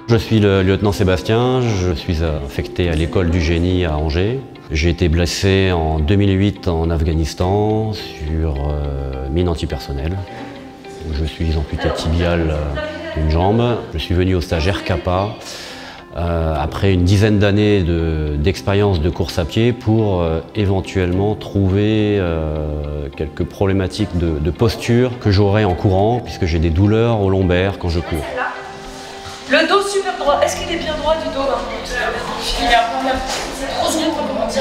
Je suis le lieutenant Sébastien, je suis affecté à l'école du génie à Angers. J'ai été blessé en 2008 en Afghanistan sur mine antipersonnelle. Je suis amputé tibial d'une jambe. Je suis venu au stage RKPA après une dizaine d'années d'expérience de course à pied pour éventuellement trouver quelques problématiques de posture que j'aurai en courant puisque j'ai des douleurs au lombaire quand je cours. Le dos super droit, est-ce qu'il est bien droit du dos hein? C'est trop secondes pour commencer.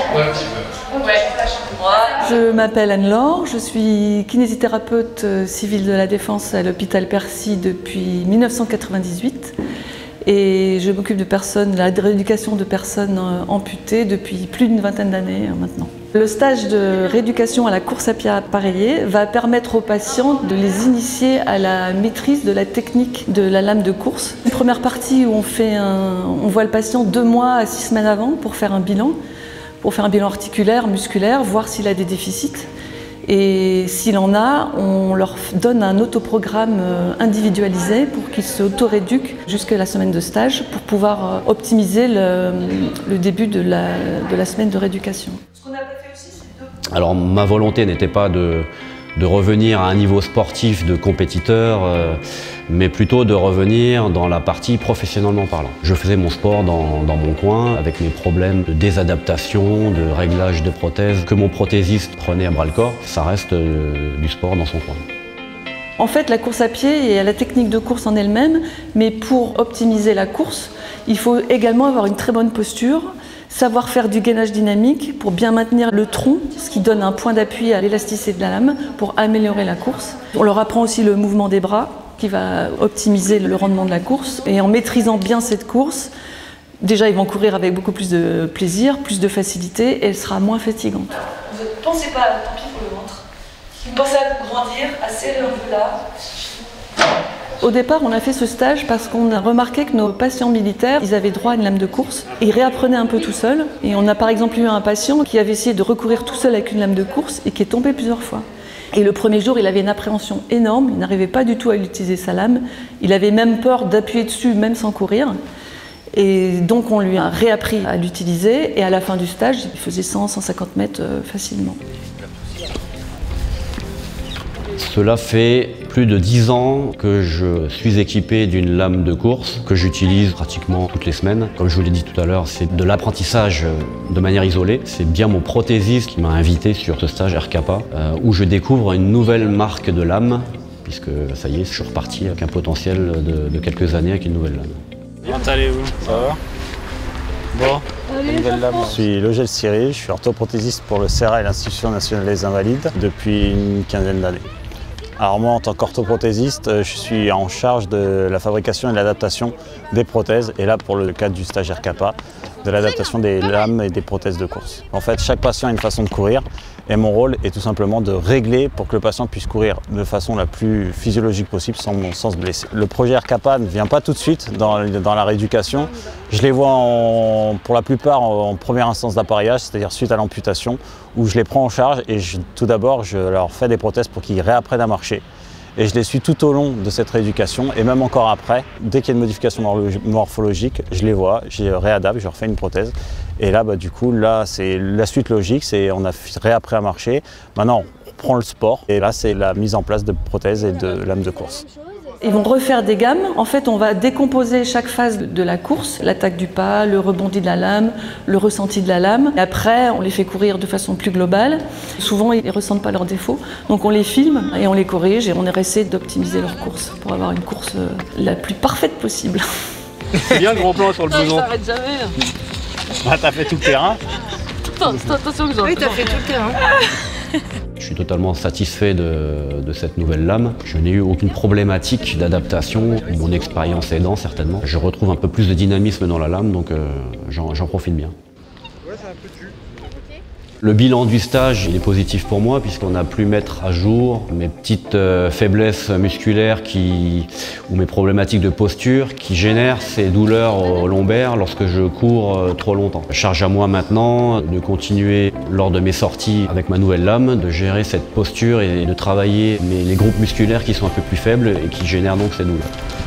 Je m'appelle Anne-Laure, je suis kinésithérapeute civile de la Défense à l'hôpital Percy depuis 1998 et je m'occupe de la rééducation de personnes amputées depuis plus d'une vingtaine d'années maintenant. Le stage de rééducation à la course à pied appareillée va permettre aux patients de les initier à la maîtrise de la technique de la lame de course. Une première partie où on voit le patient 2 mois à 6 semaines avant pour faire un bilan articulaire, musculaire, voir s'il a des déficits. Et s'il en a, on leur donne un autoprogramme individualisé pour qu'ils s'auto-rééduquent jusqu'à la semaine de stage pour pouvoir optimiser le début de la semaine de rééducation. Alors ma volonté n'était pas de revenir à un niveau sportif de compétiteur, mais plutôt de revenir dans la partie professionnellement parlant. Je faisais mon sport dans mon coin avec mes problèmes de désadaptation, de réglage de prothèses que mon prothésiste prenait à bras-le-corps. Ça reste du sport dans son coin. En fait, la course à pied, il y a la technique de course en elle-même, mais pour optimiser la course, il faut également avoir une très bonne posture, savoir faire du gainage dynamique pour bien maintenir le tronc, ce qui donne un point d'appui à l'élasticité de la lame pour améliorer la course. On leur apprend aussi le mouvement des bras qui va optimiser le rendement de la course. Et en maîtrisant bien cette course, déjà ils vont courir avec beaucoup plus de plaisir, plus de facilité et elle sera moins fatigante. Vous ne pensez pas, tant pis pour le ventre, vous pensez à grandir, à serrer un peu là. Au départ, on a fait ce stage parce qu'on a remarqué que nos patients militaires, ils avaient droit à une lame de course. Ils réapprenaient un peu tout seuls. Et on a par exemple eu un patient qui avait essayé de recourir tout seul avec une lame de course et qui est tombé plusieurs fois. Et le premier jour, il avait une appréhension énorme, il n'arrivait pas du tout à utiliser sa lame. Il avait même peur d'appuyer dessus, même sans courir. Et donc on lui a réappris à l'utiliser et à la fin du stage, il faisait 100-150 mètres facilement. Cela fait plus de 10 ans que je suis équipé d'une lame de course que j'utilise pratiquement toutes les semaines. Comme je vous l'ai dit tout à l'heure, c'est de l'apprentissage de manière isolée. C'est bien mon prothésiste qui m'a invité sur ce stage RKPA où je découvre une nouvelle marque de lame puisque ça y est, je suis reparti avec un potentiel de quelques années avec une nouvelle lame. Comment allez-vous? Ça va? Bon, nouvelle lame. Je suis Logel Cyril, je suis orthoprothésiste pour le CERA et l'Institution nationale des invalides depuis une quinzaine d'années. Alors moi, en tant qu'orthoprothésiste, je suis en charge de la fabrication et de l'adaptation des prothèses, et là, pour le cadre du stage RKPA, de l'adaptation des lames et des prothèses de course. En fait, chaque patient a une façon de courir, et mon rôle est tout simplement de régler pour que le patient puisse courir de façon la plus physiologique possible sans se blesser. Le projet RKPA ne vient pas tout de suite dans la rééducation. Je les vois pour la plupart en première instance d'appareillage, c'est-à-dire suite à l'amputation, où je les prends en charge et tout d'abord je leur fais des prothèses pour qu'ils réapprennent à marcher. Et je les suis tout au long de cette rééducation et même encore après, dès qu'il y a une modification morphologique, je les vois, je réadapte, je leur fais une prothèse. Et là, du coup, c'est la suite logique, on a réappris à marcher. Maintenant, on reprend le sport et là, c'est la mise en place de prothèses et de lames de course. Ils vont refaire des gammes. En fait, on va décomposer chaque phase de la course, l'attaque du pas, le rebondi de la lame, le ressenti de la lame. Et après, on les fait courir de façon plus globale. Souvent, ils ne ressentent pas leurs défauts. Donc on les filme et on les corrige et on essaie d'optimiser leur course pour avoir une course la plus parfaite possible. C'est bien le gros plan sur le blouson. Ça s'arrête jamais. Ah, t'as fait tout le terrain? Attention que j'en ai. Oui, t'as fait tout le terrain. Je suis totalement satisfait de cette nouvelle lame. Je n'ai eu aucune problématique d'adaptation, mon expérience aidant certainement. Je retrouve un peu plus de dynamisme dans la lame, donc j'en profite bien. Ouais, c'est un peu tu. Le bilan du stage, il est positif pour moi puisqu'on a pu mettre à jour mes petites faiblesses musculaires ou mes problématiques de posture qui génèrent ces douleurs au lombaire lorsque je cours trop longtemps. Charge à moi maintenant de continuer lors de mes sorties avec ma nouvelle lame, de gérer cette posture et de travailler les groupes musculaires qui sont un peu plus faibles et qui génèrent donc ces douleurs.